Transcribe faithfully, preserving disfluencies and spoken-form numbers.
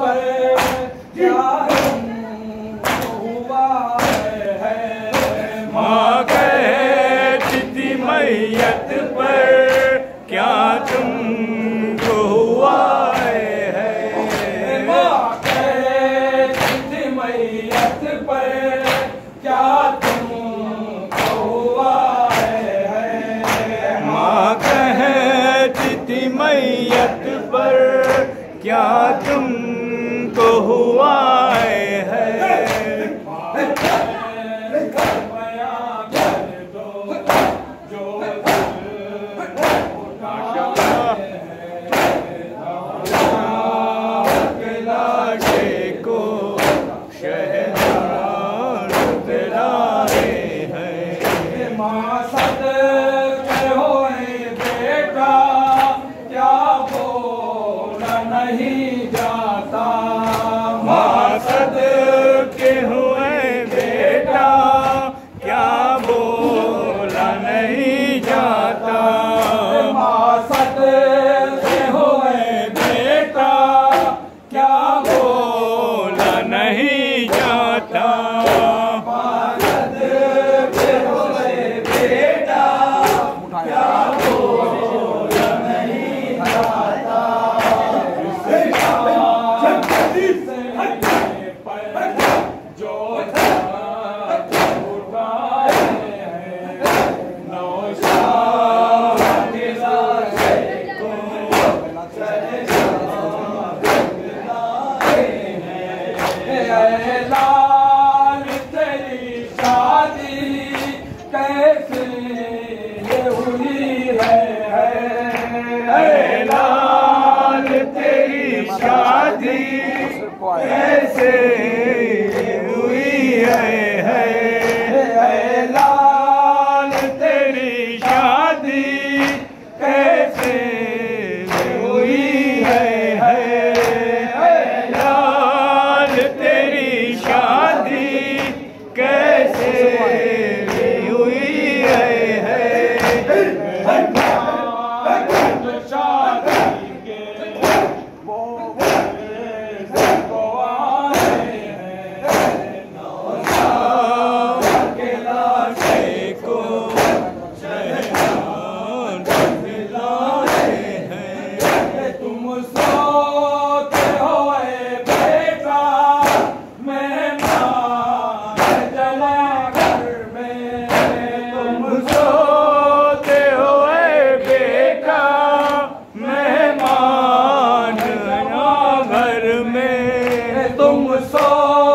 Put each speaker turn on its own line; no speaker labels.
पर क्या तुमको हुआ है?
माँ कहे तिथि मैयत पर क्या तुमको हुआ है?
माँ कहे तिथि मैयत पर क्या तुमको हुआ है?
माँ कहे तिथि मैयत पर क्या तुमको हुआ है?
नहीं जाता
माँ सदके हुए बेटा क्या बोला नहीं जाता।
माँ सदके हुए बेटा क्या
बोला नहीं जाता।
माँ सदके हुए बेटा क्या बोला नहीं जाता। लाल तेरी शादी कैसे ये हुई है?
लाल तेरी शादी कैसे हुई है?
लाल
तेरी शादी कैसे हुई है? लाल तेरी शादी कैसे हुई है?
शादी के वो को आए हैं
के लाशे को शहनान दिलाए हैं।
तुम सोते होए बेटा मेहमान जला घर में।
तुम सोते हुए बेटा मेहमान ना घर में।
तुम सो